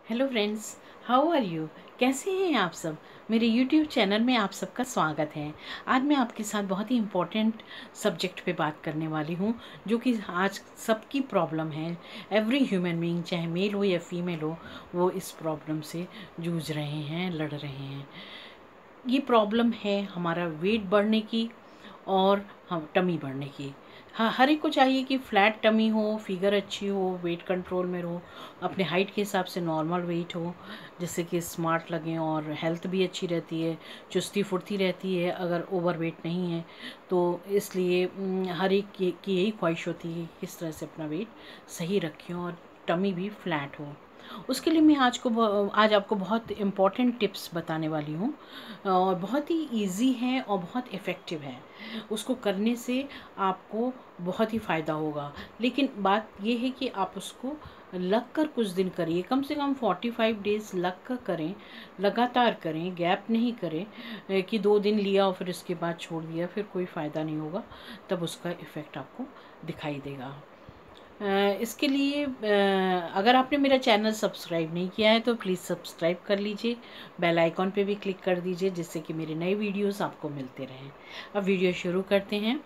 Hello friends, how are you. कैसे हैं आप सब। मेरे यूट्यूब चैनल में आप सबका स्वागत है। आज मैं आपके साथ बहुत ही इम्पोर्टेंट सब्जेक्ट पे बात करने वाली हूँ, जो कि आज सबकी प्रॉब्लम है। एवरी ह्यूमन बीइंग, चाहे मेल हो या फीमेल हो, वो इस प्रॉब्लम से जूझ रहे हैं, लड़ रहे हैं। ये प्रॉब्लम है हमारा वेट बढ़ने की और हम टमी बढ़ने की। हाँ, हर एक को चाहिए कि फ्लैट टमी हो, फिगर अच्छी हो, वेट कंट्रोल में हो, अपने हाइट के हिसाब से नॉर्मल वेट हो, जिससे कि स्मार्ट लगें और हेल्थ भी अच्छी रहती है, चुस्ती फुर्ती रहती है अगर ओवर वेट नहीं है तो। इसलिए हर एक की यही ख्वाहिश होती है कि किस तरह से अपना वेट सही रखें और टमी भी फ्लैट हो। उसके लिए मैं आज आपको बहुत इम्पॉर्टेंट टिप्स बताने वाली हूँ और बहुत ही इजी है और बहुत इफ़ेक्टिव है। उसको करने से आपको बहुत ही फ़ायदा होगा। लेकिन बात ये है कि आप उसको लग कर कुछ दिन करिए, कम से कम 45 डेज़ लग कर करें, लगातार करें, गैप नहीं करें कि 2 दिन लिया और फिर उसके बाद छोड़ दिया, फिर कोई फ़ायदा नहीं होगा। तब उसका इफ़ेक्ट आपको दिखाई देगा। इसके लिए अगर आपने मेरा चैनल सब्सक्राइब नहीं किया है तो प्लीज़ सब्सक्राइब कर लीजिए, बेल आइकॉन पे भी क्लिक कर दीजिए, जिससे कि मेरे नए वीडियोस आपको मिलते रहें। अब वीडियो शुरू करते हैं।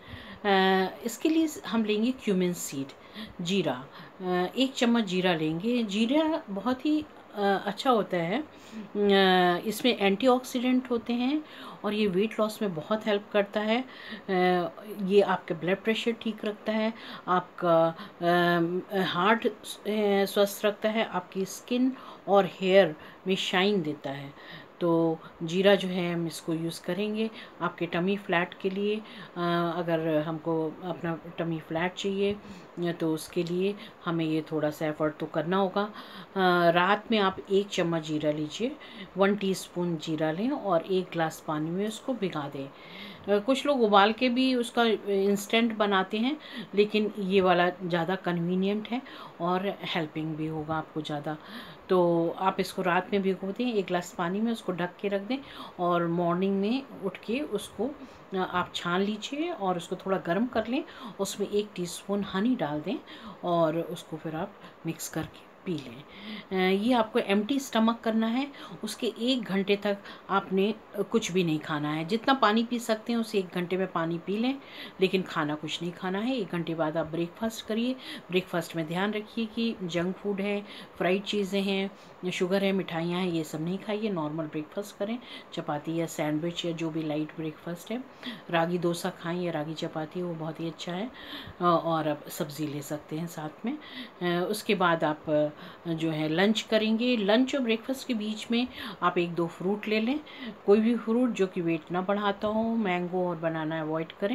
इसके लिए हम लेंगे क्यूमिन सीड, जीरा। 1 चम्मच जीरा लेंगे। जीरा बहुत ही अच्छा होता है। इसमें एंटीऑक्सीडेंट होते हैं और ये वेट लॉस में बहुत हेल्प करता है। ये आपका ब्लड प्रेशर ठीक रखता है, आपका हार्ट स्वस्थ रखता है, आपकी स्किन और हेयर में शाइन देता है। तो जीरा जो है हम इसको यूज़ करेंगे आपके टमी फ्लैट के लिए। अगर हमको अपना टमी फ्लैट चाहिए तो उसके लिए हमें ये थोड़ा सा एफर्ट तो करना होगा। रात में आप 1 चम्मच जीरा लीजिए, 1 टीस्पून जीरा लें और 1 ग्लास पानी में उसको भिगा दें। कुछ लोग उबाल के भी उसका इंस्टेंट बनाते हैं, लेकिन ये वाला ज़्यादा कन्वीनियंट है और हेल्पिंग भी होगा आपको ज़्यादा। तो आप इसको रात में भिगो दें 1 ग्लास पानी में, उसको ढक के रख दें और मॉर्निंग में उठ के उसको आप छान लीजिए और उसको थोड़ा गर्म कर लें। उसमें 1 टीस्पून हनी डाल दें और उसको फिर आप मिक्स करके पी लें। ये आपको एम्प्टी स्टमक करना है। उसके 1 घंटे तक आपने कुछ भी नहीं खाना है। जितना पानी पी सकते हैं उस 1 घंटे में पानी पी लें, लेकिन खाना कुछ नहीं खाना है। 1 घंटे बाद आप ब्रेकफास्ट करिए। ब्रेकफास्ट में ध्यान रखिए कि जंक फूड है, फ्राइड चीज़ें हैं, शुगर है, मिठाइयाँ हैं, ये सब नहीं खाइए। नॉर्मल ब्रेकफास्ट करें, चपाती या सैंडविच या जो भी लाइट ब्रेकफास्ट है। रागी डोसा खाएं या रागी चपाती, वो बहुत ही अच्छा है। और आप सब्ज़ी ले सकते हैं साथ में। उसके बाद आप जो है लंच करेंगे। लंच और ब्रेकफास्ट के बीच में आप 1-2 फ्रूट ले लें, कोई भी फ्रूट जो कि वेट ना बढ़ाता हो। मैंगो और बनाना अवॉइड करें।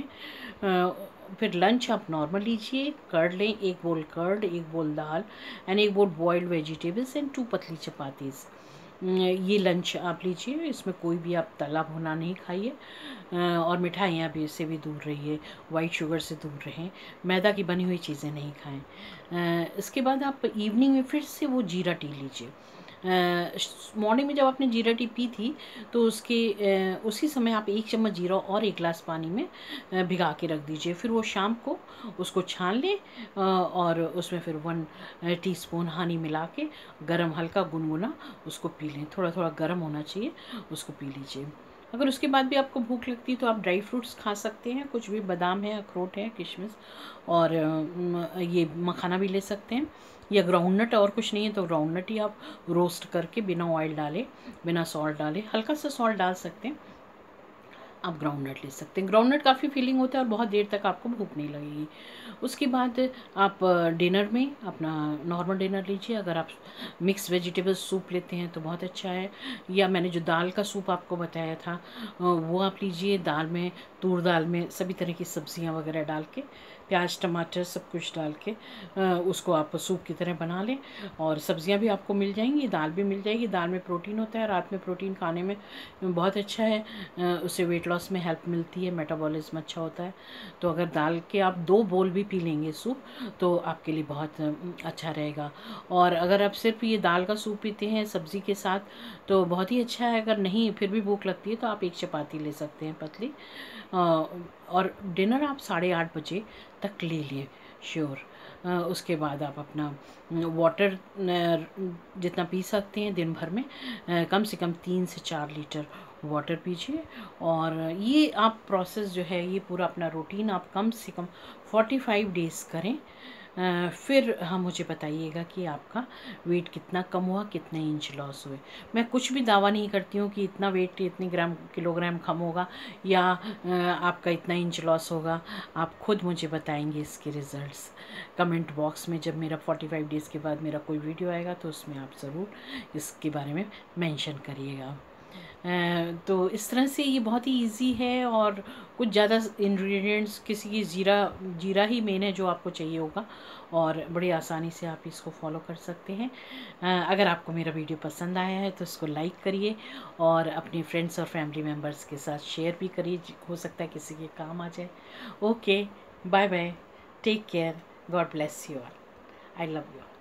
फिर लंच आप नॉर्मल लीजिए। कर्ड लें, 1 बोल कर्ड, 1 बोल दाल एंड 1 बोल बॉइल्ड वेजिटेबल्स एंड 2 पतली चपातीज़। ये लंच आप लीजिए। इसमें कोई भी आप तला भुना नहीं खाइए और मिठाइयाँ भी इससे भी दूर रहिए। वाइट शुगर से दूर रहें, मैदा की बनी हुई चीज़ें नहीं खाएं। इसके बाद आप इवनिंग में फिर से वो जीरा टी लीजिए। मॉर्निंग में जब आपने जीरा टी पी थी तो उसी समय आप 1 चम्मच जीरा और 1 ग्लास पानी में भिगा के रख दीजिए। फिर वो शाम को उसको छान लें और उसमें फिर 1 टीस्पून हनी मिला के गरम हल्का गुनगुना उसको पी लें। थोड़ा थोड़ा गर्म होना चाहिए, उसको पी लीजिए। अगर उसके बाद भी आपको भूख लगती है तो आप ड्राई फ्रूट्स खा सकते हैं, कुछ भी, बादाम है, अखरोट है, किशमिश और ये मखाना भी ले सकते हैं। या ग्राउंडनट, और कुछ नहीं है तो ग्राउंडनट ही आप रोस्ट करके बिना ऑयल डाले, बिना सॉल्ट डाले, हल्का सा सॉल्ट डाल सकते हैं, आप ग्राउंडनट ले सकते हैं। ग्राउंडनट काफ़ी फीलिंग होता है और बहुत देर तक आपको भूख नहीं लगेगी। उसके बाद आप डिनर में अपना नॉर्मल डिनर लीजिए। अगर आप मिक्स वेजिटेबल सूप लेते हैं तो बहुत अच्छा है, या मैंने जो दाल का सूप आपको बताया था वो आप लीजिए। दाल में, तूर दाल में सभी तरह की सब्जियां वगैरह डाल के, प्याज टमाटर सब कुछ डाल के उसको आप सूप की तरह बना लें और सब्जियां भी आपको मिल जाएंगी, दाल भी मिल जाएगी। दाल में प्रोटीन होता है, रात में प्रोटीन खाने में बहुत अच्छा है। उससे वेट लॉस में हेल्प मिलती है, मेटाबॉलिज्म अच्छा होता है। तो अगर दाल के आप 2 बोल भी पी लेंगे सूप तो आपके लिए बहुत अच्छा रहेगा। और अगर आप सिर्फ ये दाल का सूप पीते हैं सब्ज़ी के साथ तो बहुत ही अच्छा है। अगर नहीं फिर भी भूख लगती है तो आप 1 चपाती ले सकते हैं, पतली। और डिनर आप 8:30 बजे तक ले लिए, श्योर। उसके बाद आप अपना वाटर जितना पी सकते हैं दिन भर में, कम से कम 3 से 4 लीटर वाटर पीजिए। और ये आप प्रोसेस जो है, ये पूरा अपना रूटीन आप कम से कम 45 डेज़ करें। फिर हम मुझे बताइएगा कि आपका वेट कितना कम हुआ, कितने इंच लॉस हुए। मैं कुछ भी दावा नहीं करती हूँ कि इतना वेट इतनी किलोग्राम कम होगा या आपका इतना इंच लॉस होगा। आप खुद मुझे बताएंगे इसके रिज़ल्ट्स कमेंट बॉक्स में। जब मेरा 45 डेज़ के बाद मेरा कोई वीडियो आएगा तो उसमें आप ज़रूर इसके बारे में मेंशन करिएगा। तो इस तरह से ये बहुत ही इजी है, और कुछ ज़्यादा इंग्रेडिएंट्स, किसी की जीरा ही मेन है जो आपको चाहिए होगा, और बड़ी आसानी से आप इसको फॉलो कर सकते हैं। अगर आपको मेरा वीडियो पसंद आया है तो इसको लाइक करिए और अपने फ्रेंड्स और फैमिली मेम्बर्स के साथ शेयर भी करिए, हो सकता है किसी के काम आ जाए। Okay, bye bye, take care, God bless you all, I love you.